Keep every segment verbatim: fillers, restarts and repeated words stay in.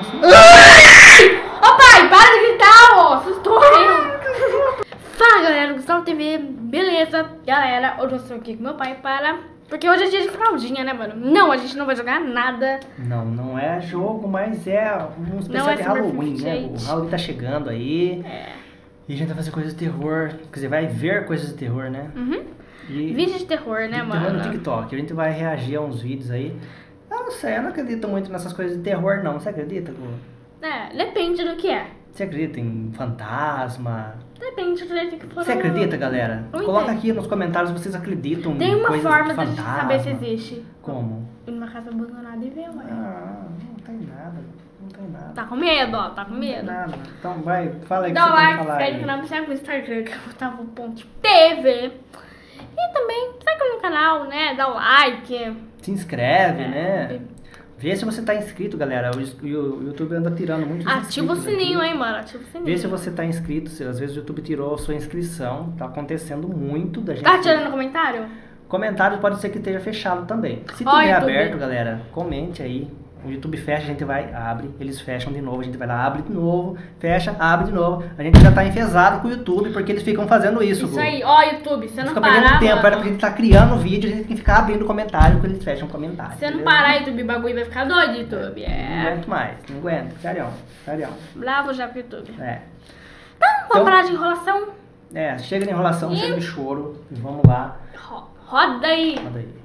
isso? Ô pai, para de gritar, ó! Assustou eu! Fala galera, Gustavo T V, beleza? Galera, hoje eu estou aqui com meu pai para... Porque hoje é dia de fraldinha, né, mano? Não, a gente não vai jogar nada. Não, não é jogo, mas é um especial é de Halloween, né? O Halloween tá chegando aí. É. E a gente vai fazer coisas de terror. Quer dizer, vai ver coisas de terror, né? Uhum. E vídeos de terror, né, de mano? Terror no TikTok. A gente vai reagir a uns vídeos aí. Eu não sei, eu não acredito muito nessas coisas de terror, não. Você acredita, Gu? É, depende do que é. Você acredita em fantasma? Depende do jeito que for. Você acredita, galera? Não Coloca entendo. aqui nos comentários se vocês acreditam Tem uma em coisas forma de da gente fantasma. saber se existe. Como? Ir numa casa abandonada e ver, ué. Ah, não tem nada. Não tem nada. Tá com medo, ó. Tá com Não medo. tem nada. Então vai, fala aí o que Dá você um tem que like, falar se aí. inscreve no canal, me segue no Instagram, que é Gustavo ponto T V. E também segue no canal, né? Dá o like. Se inscreve, É. né? Vê se você tá inscrito, galera. O, o YouTube anda tirando muitos Ativa o inscritos sininho, aqui. hein, mano. Ativa o sininho. Vê se você tá inscrito. Se, às vezes o YouTube tirou a sua inscrição. Tá acontecendo muito da gente. Tá tirando no comentário? Comentário pode ser que esteja fechado também. Se Ó, tiver YouTube. aberto, galera, comente aí. O YouTube fecha, a gente vai, abre, eles fecham de novo, a gente vai lá, abre de novo, fecha, abre de novo. A gente já tá enfesado com o YouTube porque eles ficam fazendo isso. Isso Gu. aí, ó, YouTube, você não Fica parar, perdendo tempo, mano. era porque a gente tá criando vídeo, a gente tem que ficar abrindo comentário porque eles fecham comentário. Se você não beleza? parar, YouTube, o bagulho vai ficar doido, YouTube. Não É. aguento mais, não aguento, sério, sério. Bravo já pro YouTube. É. Então, vamos Então- parar de enrolação? É, chega de enrolação, E- chega de choro, e vamos lá. Ro- Roda aí. Roda aí.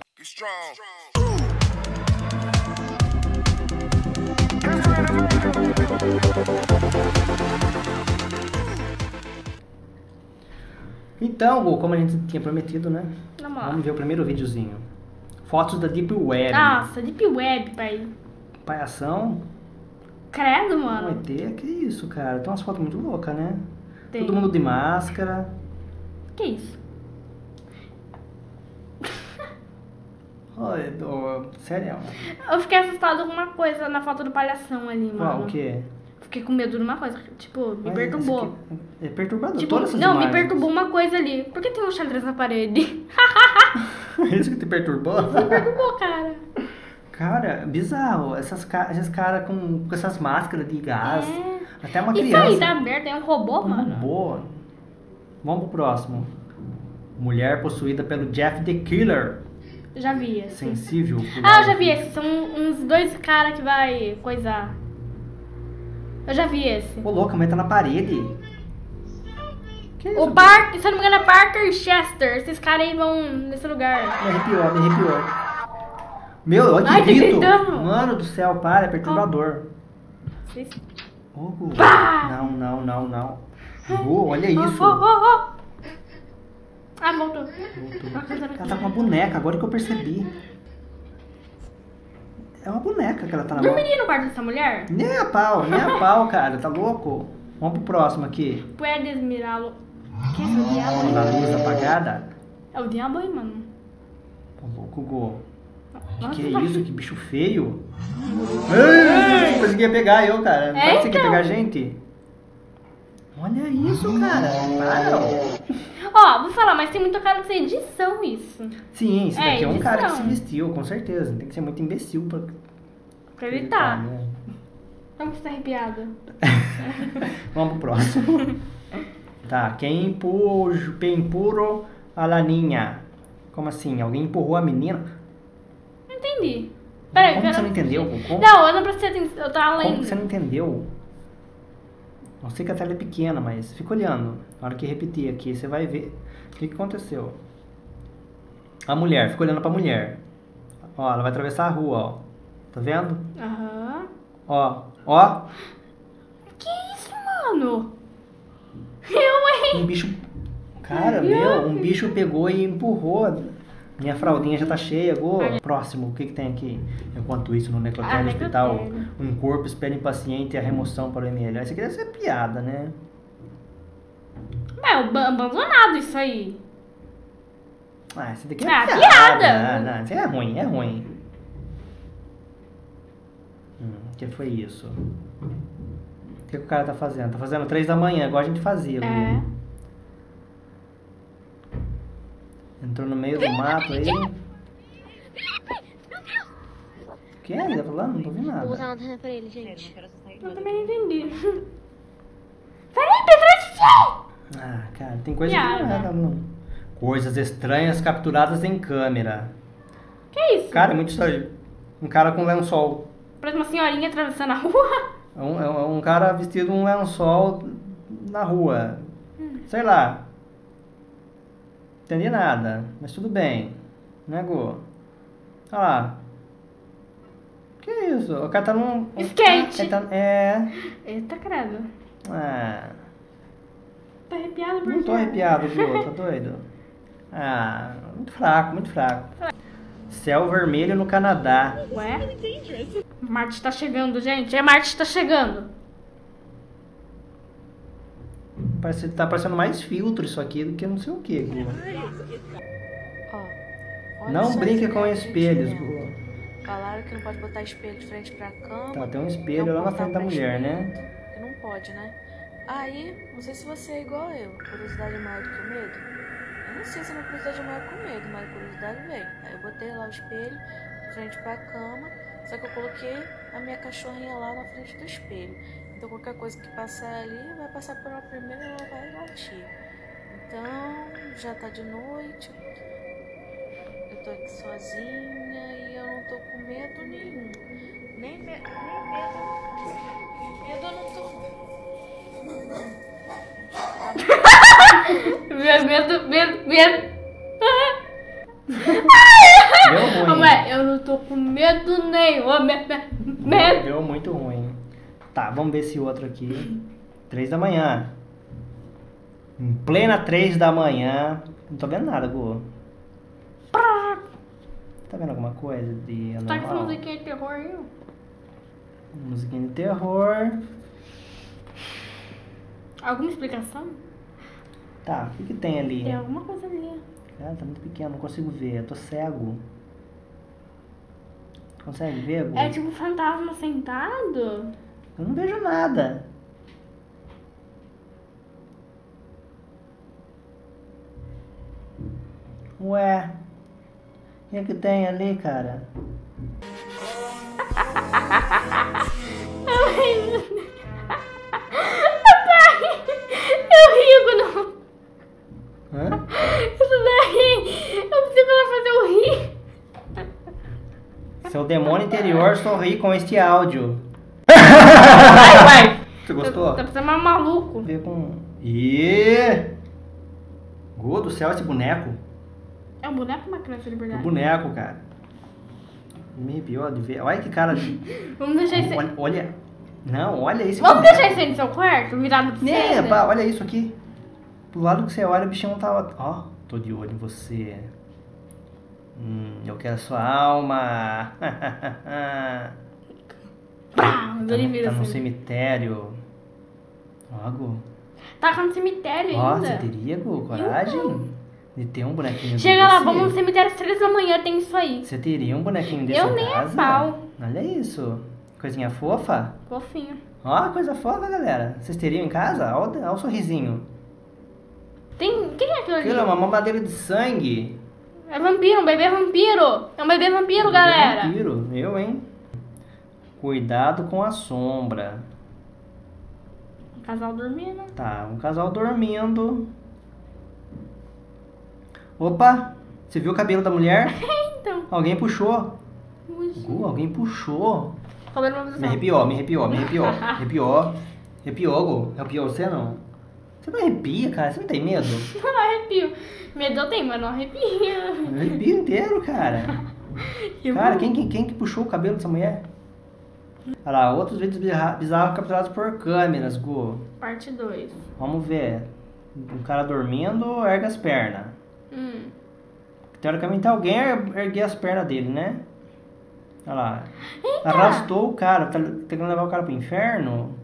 Então, Gu, como a gente tinha prometido, né? Na moral. Vamos ver o primeiro videozinho. Fotos da Deep Web. Nossa, Deep Web, pai. Palhação. Credo, Um mano. E T, que isso, cara? Tem umas fotos muito loucas, né? Tem. Todo mundo de máscara. Que isso? Olha, oh, sério. Eu fiquei assustada com uma coisa na foto do palhação ali, mano. Qual, o quê? Fiquei com medo de uma coisa. Tipo, me Mas perturbou. esse aqui É perturbador. Tipo, Todas essas não, me imagens. perturbou uma coisa ali. Por que tem um xadrez na parede? Isso que te perturbou? Me perturbou, cara. Cara, bizarro. Essas ca- esses caras com, com essas máscaras de gás. É. Até uma Isso criança. aí, tá aberto, é um robô, Um mano. robô. Vamos pro próximo. Mulher possuída pelo Jeff the Killer. Já vi esse. Sensível. Ah, eu já vi esse. São uns dois caras que vai coisar. Eu já vi esse. Ô, louca, mas tá na parede. Que isso? O Parker, se eu não me engano, é Parker e Chester. Esses caras aí vão nesse lugar. Me arrepiou, me arrepiou. Meu, olha que Ai, tá grito. gritando. Mano do céu, para, é perturbador. Vocês- Ô, Gu. Pá! Não, não, não, não. Gu, olha Oh, isso. oh, oh, oh. Ah, voltou. Voltou. Ela tá com uma boneca, agora que eu percebi. É uma boneca que ela tá na mão. Dormiria no quarto dessa mulher? Nem a pau, nem a pau, cara. Tá louco? Vamos pro próximo aqui. Puedes mirá-lo. Que é esse? O diabo? Com a luz apagada. É o diabo aí, mano. Ô, louco, Gu. Nossa, Que tá- isso? Que bicho feio. Ei, conseguia pegar eu, cara. Não É, parece que quer então. pegar a gente. Olha isso, cara. Para. ó. Ó, vou falar, mas tem muita cara de ser edição isso. Sim, esse É, daqui é um cara que se edição. vestiu, com certeza. Tem que ser muito imbecil pra Acreditar. né? Como que você tá arrepiada? Vamos pro próximo. Tá, quem empurrou, quem empurrou a laninha? Como assim? Alguém empurrou a menina? Não entendi. Peraí, Como eu você não entendeu? Como, Não, eu não prestei atenção. Eu tava como lendo. que você não entendeu? Eu sei que a tela é pequena, mas fica olhando. Na hora que repetir aqui, você vai ver o que, que aconteceu. A mulher, fica olhando pra mulher. Ó, ela vai atravessar a rua, ó. Tá vendo? Aham. Ó, ó. Que isso, mano? Eu, hein? Um bicho. Cara, meu, um bicho pegou e empurrou. Minha fraldinha já tá cheia. Go. Próximo, o que que tem aqui? Enquanto isso, no necrotério Ah, do hospital, necrotério. um corpo espera impaciente a remoção para o M L. Isso aqui deve ser piada, né? É, o ba- abandonado isso aí. Ah, esse daqui é Ah, piada. piada. Não, não, isso é ruim, é ruim. Hum, o que foi isso? O que, que o cara tá fazendo? Tá fazendo três da manhã, igual a gente fazia. Gu. É. Entrou no meio do mato aí. que é? Ele tá falando? Não tô ouvindo Vou nada. botar lanterna pra ele, gente. Eu também não entendi. Felipe, atrás de ti! Ah, cara, tem coisa Piada. que não é, não. Coisas estranhas capturadas em câmera. Que isso? Cara, é muito estranho. Um cara com lençol. Parece uma senhorinha atravessando a rua. É um, é um cara vestido um lençol na rua. Sei lá. Entendi nada, mas tudo bem. Né, Gu? Olha lá. Que isso? O cara tá num... Skate. Ele tá, é... Eita, credo. Ah, Tá arrepiado por não tô quê? arrepiado, Gu. Tá doido? Ah, muito fraco, muito fraco. Céu vermelho no Canadá. Ué? Marte tá chegando, gente. É, Marte tá chegando. Parece, tá parecendo mais filtro isso aqui do que não sei o que, Gu. Ó, olha Não só brinque esse com negócio, espelhos, gente, né? Gu. Falaram que não pode botar espelho de frente pra cama. Tá, tem um espelho não lá na botar frente da pra mulher, né? espelho, Que não pode, né? Aí, não sei se você é igual eu. Curiosidade é maior do que o medo. Eu não sei se a minha curiosidade é maior que o medo, mas a curiosidade veio. Aí eu botei lá o espelho de frente pra cama. Só que eu coloquei a minha cachorrinha lá na frente do espelho. Então qualquer coisa que passar ali vai passar pela primeira e ela vai latir. Então, já tá de noite. Eu tô aqui sozinha e eu não tô com medo nenhum. Nem, me nem medo. Medo eu não tô. Medo, medo, medo, medo. Deu ruim. Ué, eu não tô com medo nenhum. Me- me- Medo. Deu muito ruim. Tá, vamos ver esse outro aqui. Três da manhã. Em plena três da manhã. Não tô vendo nada, Gu. Tá vendo alguma coisa de Tá com essa anormal? musiquinha de terror aí? ó. Musiquinha de terror. Alguma explicação? Tá, o que que tem ali? Tem alguma coisa ali. Ah, tá muito pequeno, não consigo ver. Eu tô cego. Consegue ver, Gu? É tipo um fantasma sentado? Eu não vejo nada. Ué. O que é que tem ali, cara? Eu rio quando... Hã? Isso daí... Eu preciso ela fazer eu rir. Seu demônio interior sorri com este áudio. Vai, vai. Você gostou? Tá parecendo mais maluco. Vamos ver com... Ih! Gu do céu, esse boneco. É um boneco ou uma criança de O verdade? boneco, cara. Me arrepiou de ver. Olha que cara de... Vamos deixar isso aí. Olha, olha... Não, olha esse Vamos boneco. deixar isso aí no seu quarto, virado pra É, você? pá, olha isso aqui. Pro lado que você olha, o bichinho não tá... Ó, tô de olho em você. Hum, eu quero a sua alma. Pá, mas ele Tá, vira tá no assim. cemitério. Ó, Gu. Tá no cemitério Ó, ainda. você teria, Gu, coragem de ter um bonequinho Chega desse? lá, vamos no cemitério às três da manhã, tem isso aí. Você teria um bonequinho desse Eu em nem a casa? pau. Olha isso. Coisinha fofa. Fofinho. Ó, coisa fofa, galera. Vocês teriam em casa? Olha, olha o sorrisinho. Tem... Quem é aquilo ali? Aquilo é uma mamadeira de sangue. É vampiro, um bebê vampiro. É um bebê vampiro, galera. Vampiro, eu, hein? Cuidado com a sombra. Um casal dormindo. Tá, um casal dormindo. Opa! Você viu o cabelo da mulher? Então. Alguém puxou. Ui, Gu, alguém puxou. cabelo uma Me visão. arrepiou, me arrepiou, me arrepiou. Arrepiou. Arrepiou, Gu. Arrepiou você não? Você não arrepia, cara? Você não tem medo? Não arrepio. Medo eu tenho, mas não arrepio. Eu arrepio inteiro, cara. Que Cara, bom. quem, quem, quem que puxou o cabelo dessa mulher? Olha lá, outros vídeos bizarra- bizarros capturados por câmeras, Gu. Parte dois. Vamos ver. Um cara dormindo, ergue as pernas. Hum. Teoricamente alguém er- ergueu as pernas dele, né? Olha lá. Eita! Arrastou o cara, tá tentando levar o cara pro inferno?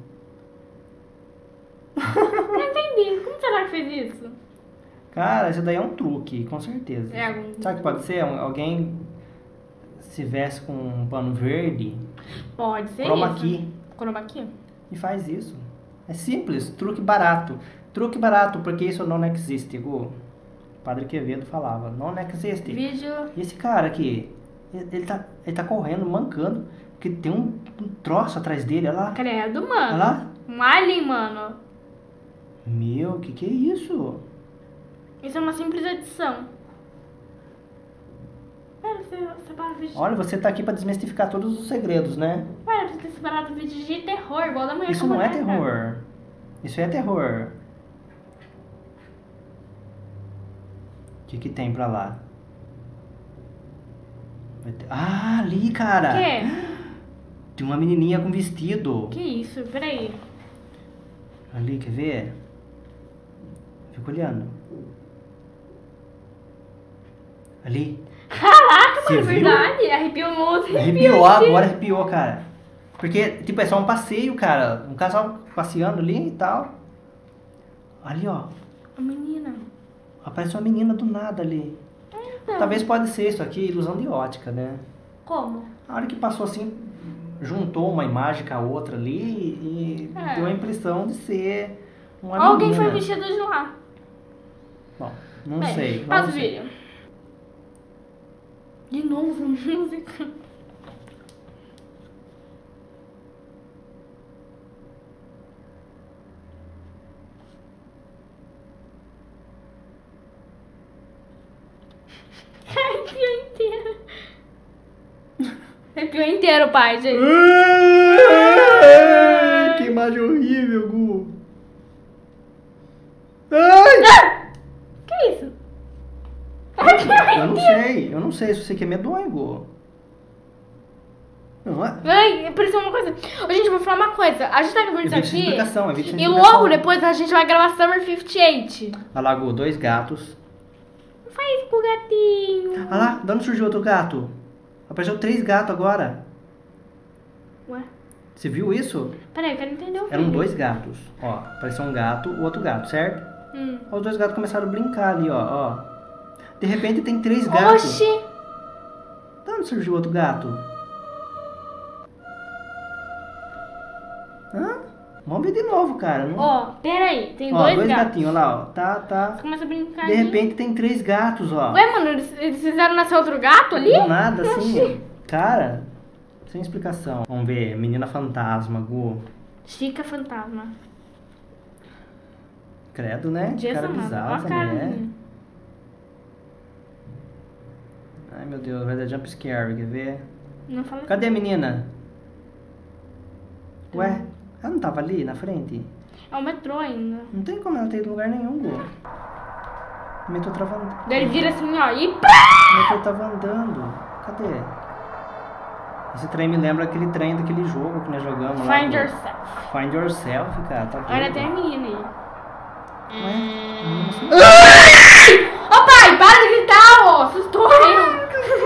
Não entendi. Como será que fez isso? Cara, isso daí é um truque, com certeza. É algum... Sabe o que pode ser? Um- Alguém se veste com um pano verde, Pode ser chroma isso. key, Chroma key? e faz isso. É simples, truque barato. Truque barato, porque isso não existe, Gu. Padre Quevedo falava, não existe. Vídeo... E esse cara aqui, ele ele tá Ele tá correndo, mancando. Porque tem um, um troço atrás dele, olha lá. Credo, Olha mano. lá. Um alien, mano. Meu, que que é isso? Isso é uma simples edição. Pera, você separa vídeo. Olha, você tá aqui pra desmistificar todos os segredos, né? Pera, você tem separado vídeo de terror, igual da mulher Isso com a não é boneca. terror. Isso é terror. O que que tem pra lá? Vai ter- Ah, ali, cara. Que? Tem uma menininha com vestido. Que isso? Peraí. Ali, quer ver? Fica olhando. Ali. Caraca, Você mano, viu? verdade. Arrepiou muito. Arrepiou, agora arrepiou, cara. Porque, tipo, é só um passeio, cara. Um casal passeando ali e tal. Ali, ó. A menina. Aparece uma menina do nada ali. Então, Talvez pode ser isso aqui, ilusão de ótica, né? como? A hora que passou assim, juntou uma imagem com a outra ali e É. deu a impressão de ser uma Alguém menina. foi vestido de lá. Bom, não Bem, sei. Passa não o sei. vídeo. De novo essa música. Arrepiou inteiro. Arrepiou inteiro, pai, gente. Ai, que imagem horrível, Gu. Ai! Que isso? Eu não sei, eu não sei se você quer medonho, Gu. Não é? Ai, pareceu uma coisa. Ô, gente, eu vou falar uma coisa. A gente tá gravando É isso vídeo sem aqui. explicação, é vídeo sem E explicação. logo depois a gente vai gravar Summer cinquenta e oito. Olha lá, Gu, dois gatos. Não faz isso com o gatinho. Olha lá, de onde surgiu outro gato? Apareceu três gatos agora. Ué? Você viu isso? Peraí, eu quero entender o vídeo. Eram dois gatos. Ó, apareceu um gato, o outro gato, certo? Hum. Os dois gatos começaram a brincar ali, ó, ó. De repente tem três gatos. Oxi! De onde surgiu outro gato? Hã? Vamos ver de novo, cara. Não... Ó, peraí, tem Ó, dois, dois gatos. gatinhos, olha lá, ó. Tá, tá. Começa a brincar. De ali. repente tem três gatos, ó. Ué, mano, eles, eles fizeram nascer outro gato ali? Do nada, assim. Oxi. Cara, sem explicação. Vamos ver, menina fantasma, Gu. Chica fantasma. Credo, né? Jesus Cara amado, bizarra ó a essa cara mulher. dele. Ai, meu Deus, vai dar jump scare, quer ver? Não fala Cadê a menina? Ué, ela não tava ali na frente? É o metrô ainda. Não tem como ela ter ido em lugar nenhum, Gu. O metrô tava andando. Daí ele vira assim, ó, e pá! O metrô tava andando. Cadê? Esse trem me lembra aquele trem daquele jogo que nós jogamos lá. Find Gu. yourself. Find yourself, cara. Tá Olha, doido. tem a menina aí. Ué, a menina assim- Ô pai, para de gritar, ó! Assustou eu!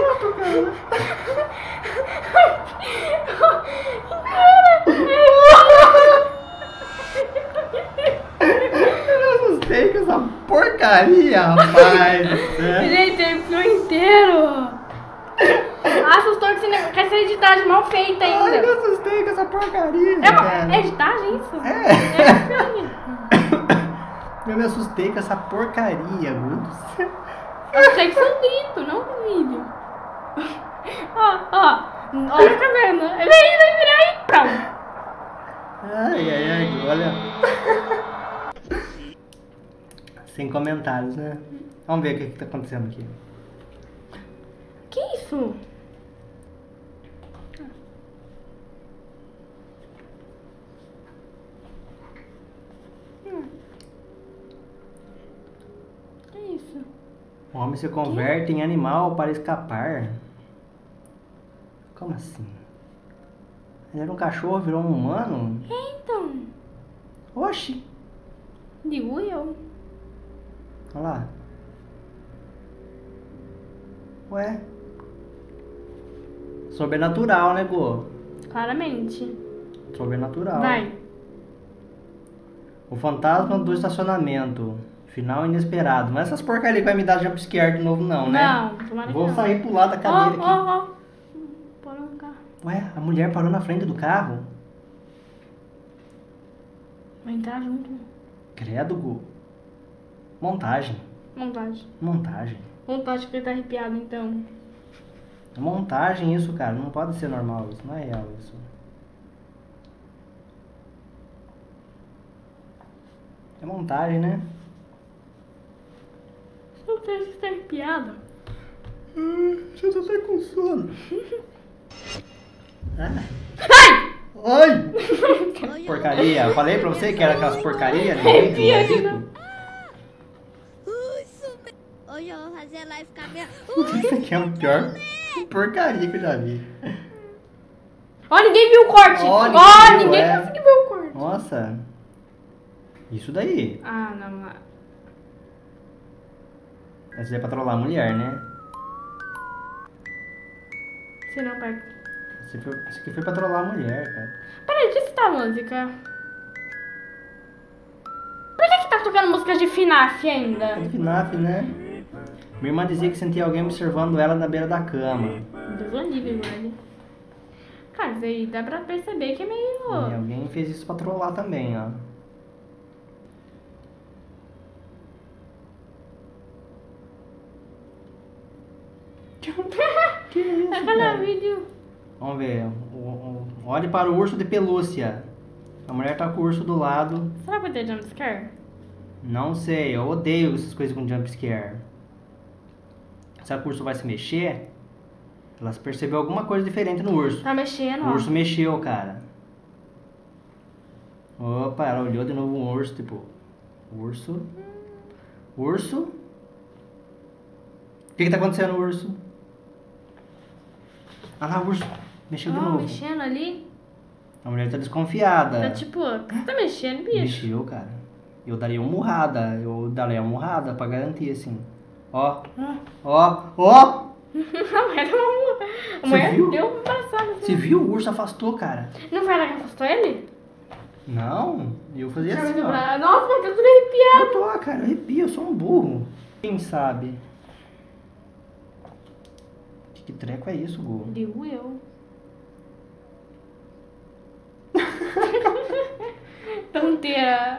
Eu assustei com essa porcaria, rapaz. do céu. Gente, arrepiou inteiro! Assustou que esse negócio- com essa editagem mal feita Ai, ainda. eu assustei com essa porcaria, É uma cara. editagem isso? É. É filme. Eu me assustei com essa porcaria, Gu. do céu. Eu achei que foi um grito, não um vídeo. Ó, ó. Olha, tá vendo? Vem, vem virar aí, pronto. Ai, ai, ai, Gu, olha. Sem comentários, né? Vamos ver o que, que tá acontecendo aqui. Que isso? Hum. Que isso? O homem se converte em animal para escapar. Como assim? Ele era um cachorro, virou um humano? Então, Oxi! digo eu. Olha lá. Ué? Sobrenatural, né, Gu? Claramente. Sobrenatural. Vai. O fantasma do estacionamento. Final inesperado. Não é essas porcarias que vai me dar jumpscare de novo, não, né? Não, tomara que Vou não. sair pular da cadeira aqui. Ó, ó, ó. Parou no carro. Ué, a mulher parou na frente do carro? Vai entrar junto. Credo, Gu. Montagem. Montagem. Montagem. Montagem que ele tá arrepiado, então. É montagem isso, cara. Não pode ser normal isso. Não é real isso. É montagem, né? Não sei se tem piada. Já tô até com sono. Ai! Ai! Ai! Porcaria. Falei pra você que era aquelas porcarias, né? Maldito. Hoje eu vou fazer live com a minha... Isso aqui é a pior porcaria que eu já vi. Ó, ninguém viu o corte! Ó, Ó, ninguém ninguém, viu, é. conseguiu ver o corte. Nossa. Isso daí. Ah, não, não. Isso é pra trollar a mulher, né? Se não, pai. Isso aqui foi, isso aqui foi pra trollar a mulher, cara. Peraí, deixa eu citar a música. Por que que tá tocando música de F NAF ainda? É de F NAF, né? Minha irmã dizia que sentia alguém observando ela na beira da cama. Deus o livre, guarda. Cara, isso aí dá pra perceber que é meio... E alguém fez isso pra trollar também, ó. Que isso, É cada cara? vídeo. Vamos ver. O- o- Olhe para o urso de pelúcia. A mulher tá com o urso do lado. Será que vai ter jumpscare? Não sei, eu odeio essas coisas com jumpscare. Será que o urso vai se mexer? Ela percebeu alguma coisa diferente no urso. Tá mexendo, O ó. urso mexeu, cara. Opa, ela olhou de novo um urso, tipo... Urso? Urso? O que que tá acontecendo, urso? Ah lá, o urso. Mexeu de Ó, novo. mexendo ali. A mulher tá desconfiada. Tá tipo, você tá mexendo, bicho? Mexeu, cara. Eu daria uma murrada. Eu daria uma murrada pra garantir, assim. Ó. Ah. Ó. Ó. A mulher deu uma... A Você mulher viu? deu uma passada. assim. Você viu? O urso afastou, cara. Não foi ela que afastou ele? Não. Eu fazia Deixa eu assim, ver ó. pra- Nossa, mas eu tô tudo arrepiado. Eu tô, cara. Eu arrepio. Eu sou um burro. Quem sabe? Que, que treco é isso, Gu? Digo eu. Tonteira.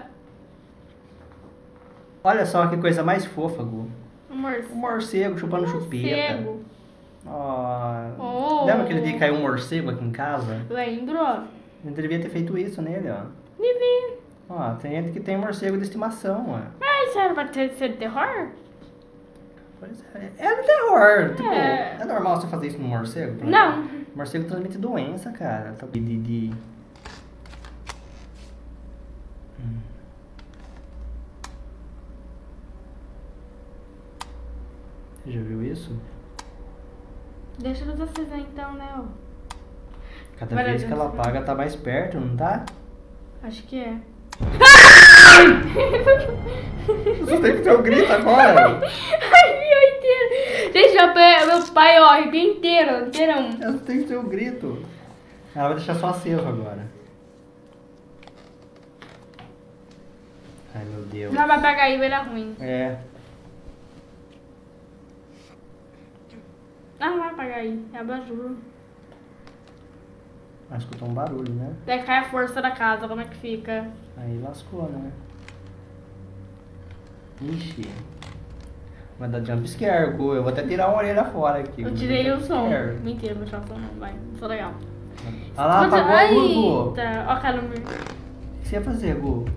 Olha só que coisa mais fofa, Gu. Amor. Um morcego chupando chupeta. Morcego. Ó. Oh. Lembra aquele dia que caiu um morcego aqui em casa? Lembro. Eu devia ter feito isso nele, ó. Vivi. Ó, tem gente que tem morcego de estimação, ó. Mas isso era pra ter ser de terror? Pois é. É de terror. Tipo, É. é normal você fazer isso no morcego? por Não. exemplo? Morcego transmite doença, cara. Tá- De, de, de... Hum. Você já viu isso? Deixa a luz acesa então, né? ó. Cada Vai lá, vez que ela gente. apaga, tá mais perto, não tá? Acho que é. Você tem que ter um grito agora. Arrepiou inteiro. Gente, meu pai, meu pai, ó, arrepiou inteiro, inteirão. Você tem que ter um grito. Ela vai deixar só aceso agora. Ai, meu Deus. Não vai pegar aí, vai dar ruim. É. Ah, não vai apagar aí, é abajur. Ah, escutou um barulho, né? Daí cai a força da casa, como é que fica? Aí lascou, né? Ixi. Vai dar jumpscare, Gu. Eu vou até tirar uma orelha fora aqui. Eu Vai tirei dar o som. jumpscare. Mentira, vou tirar o som não, vai. Não sou legal. Ah lá, apagou a luz, Gu. Eita, ó, cara, O que você ia fazer, Gu?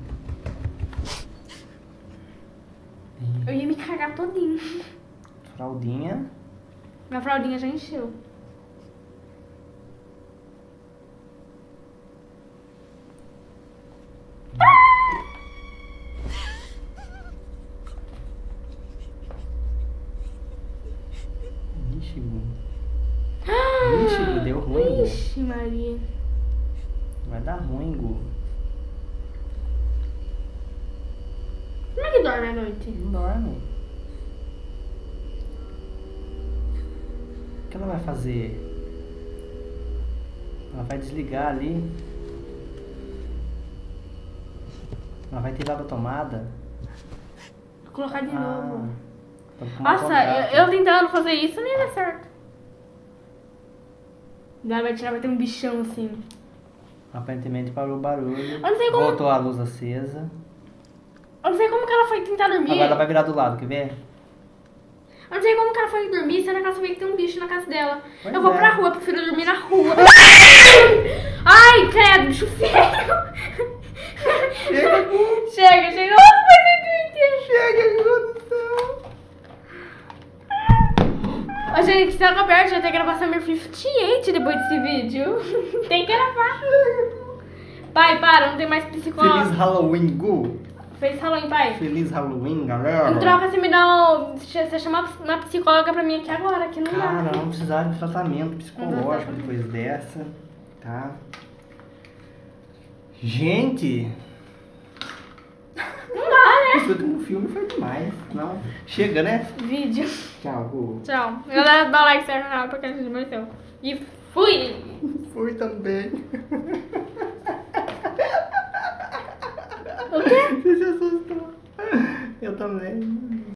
eu ia me cagar todinho. Fraldinha. Minha fraldinha já encheu. Ixi, Gu. Ixi, Gu, deu ruim, Gu. Ixi, Maria. Vai dar ruim, Gu. Como é que dorme à noite? Não dorme. O que ela vai fazer? Ela vai desligar ali. Ela vai tirar da tomada. Vou colocar de Ah, novo. tá com uma Nossa, contato. eu, eu tentando fazer isso não ia dar certo. Daí vai tirar, vai ter um bichão assim. Aparentemente parou o barulho. Eu não sei como- Voltou a luz acesa. Eu não sei como que ela foi tentar dormir. Agora ela vai virar do lado, quer ver? Eu não sei como que ela foi dormir, sendo que ela sabia que tem um bicho na casa dela. Pois eu vou é. pra rua, prefiro dormir na rua. Ai, credo, bicho feio. Chega, Chega, chega. Nossa, vai ter chega, meu Deus do céu. Ô, gente, se ela perto, já tem que gravar Summer cinquenta e oito depois desse vídeo. Tem que gravar. Pai, para, não tem mais psicólogo. Feliz Halloween, Gu. Feliz Halloween, pai. Feliz Halloween, galera. Em troca, você me dá um... Você chama uma psicóloga pra mim aqui agora, que não dá. Cara, vamos precisar de tratamento psicológico Uhum. depois dessa, tá? Gente! Não dá, né? Esse último filme foi demais. Não, chega, né? Vídeo. Tchau, Gu. Tchau. Galera, dá like, se inscreve porque a gente mereceu. E fui! Fui também. O quê? Você se assustou. Eu também.